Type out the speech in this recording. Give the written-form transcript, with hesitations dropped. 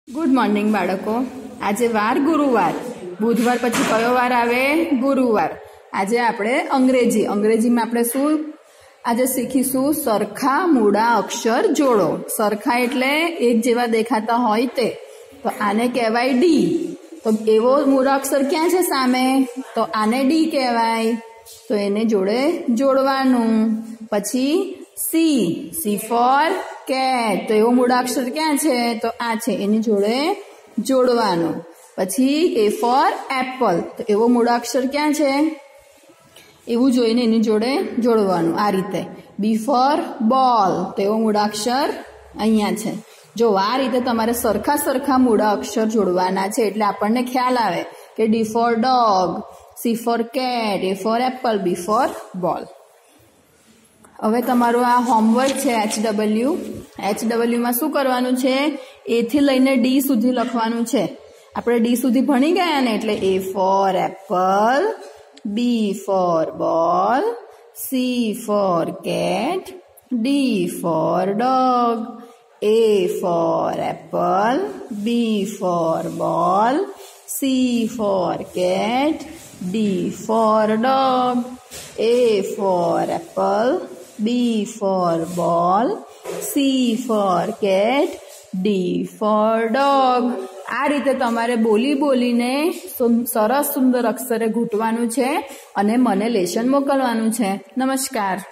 Good morning બાળકો। આજે વાર ગુરુવાર, બુધવાર પછી કયો વાર આવે? ગુરુવાર। આજે આપણે અંગ્રેજીમાં આપણે શું આજે શીખીશું? સરખા મૂળા અક્ષર જોડો। સરખા એટલે એક જેવા દેખાતા હોય તે, તો આને કહેવાય ડી। તો એવો મૂળા અક્ષર ક્યાં છે સામે? તો આને ડી કહેવાય, તો એને જોડે જોડવાનું। પછી સી ફોર કેટ, તો એવો મૂળાક્ષર ક્યાં છે? તો આ છે, એની જોડે જોડવાનું। પછી એ ફોર એપલ, તો એવો મૂળાક્ષર ક્યાં છે? એવું જોઈને એની જોડે જોડવાનું આ રીતે। બી ફોર બોલ, તો એવો મૂળાક્ષર અહીંયા છે। જો આ રીતે તમારે સરખા મૂળા અક્ષર જોડવાના છે, એટલે આપણને ખ્યાલ આવે કે D for dog, C for cat, A for apple, B for ball. હવે તમારું આ હોમવર્ક છે HW માં શું કરવાનું છે? એ થી લઈને ડી સુધી લખવાનું છે। આપણે ડી સુધી ભણી ગયા ને, એટલે A for apple, B for ball, C for cat, D for dog, A for apple, B for ball, C for cat, D for dog, A for apple, B for ball, C for cat, D for dog. આ રીતે તમારે બોલીને સરસ સુંદર અક્ષરે ઘૂંટવાનું છે અને મને lesson મોકલવાનું છે। નમસ્કાર।